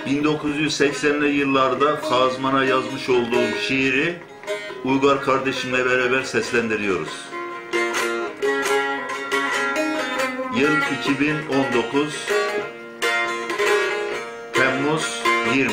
1980'li yıllarda Kazman'a yazmış olduğum şiiri Uygar kardeşimle beraber seslendiriyoruz. Yıl 2019 Temmuz 20.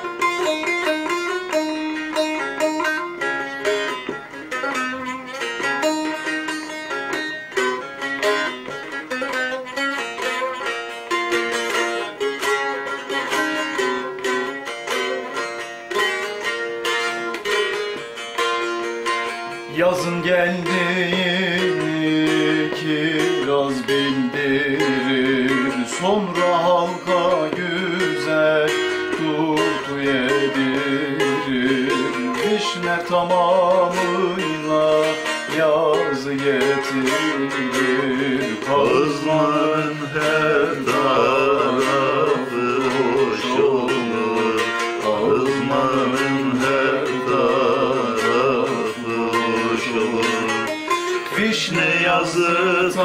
Yazın geldiğini kiraz bildirir, sonra halka güzel turtu yedirir. Vişne tamamıyla yaz getirir, Kazmanın her tarafı hoş olur, Kazmanın her tarafı hoş olur. Vişne yazı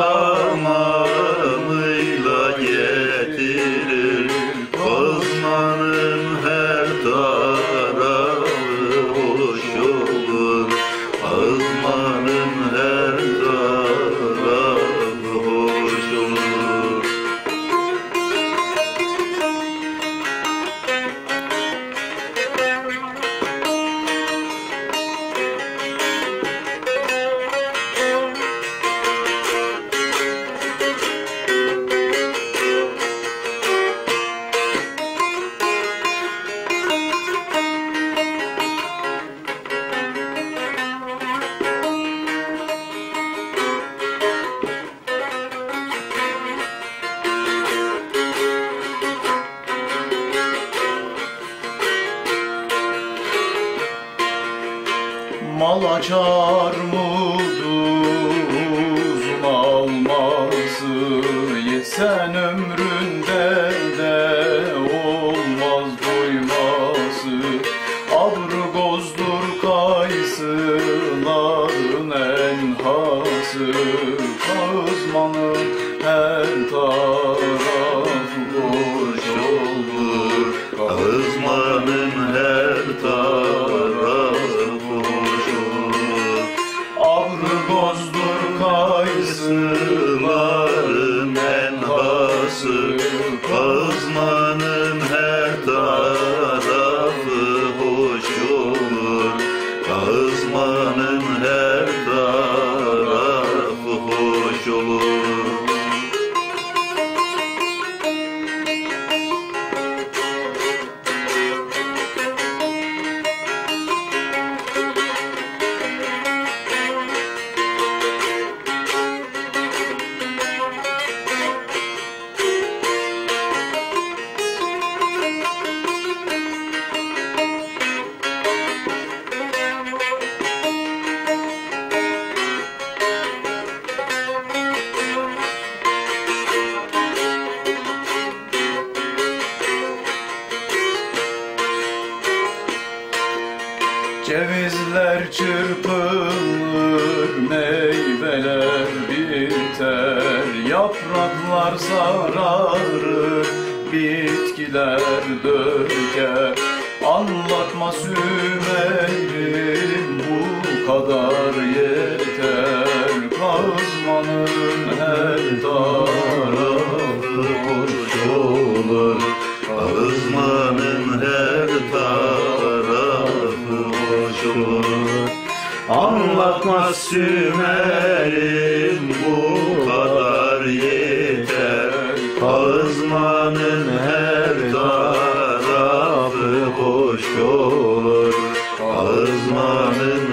tamamıyla getirir, Kazmanın her tarafı hoş olur, Kazmanın her tarafı hoş olur. mal açar muduzun alması, yesen ömründe de olmaz doyması. Abrigozdur kayısıların enhası, Kazmanın her tarafı boş olur, Kazmanın her tarafı hoş olur. Abrigozdur Kayısıların enhası, Kazmanın her tarafı hoş olur, Kazmanın her tarafı hoş olur. Cevizler çırpılır, meyveler biter, yapraklar sararır, bitkiler döker. Anlatma Sümeyrim, bu kadar yeter. Kazmanın her tarafı hoş olur, Kazmanın her tarafı hoş olur. Anlatma Sümerim, bu kadar yeter. Kazmanın her tarafı hoş olur, Kazmanın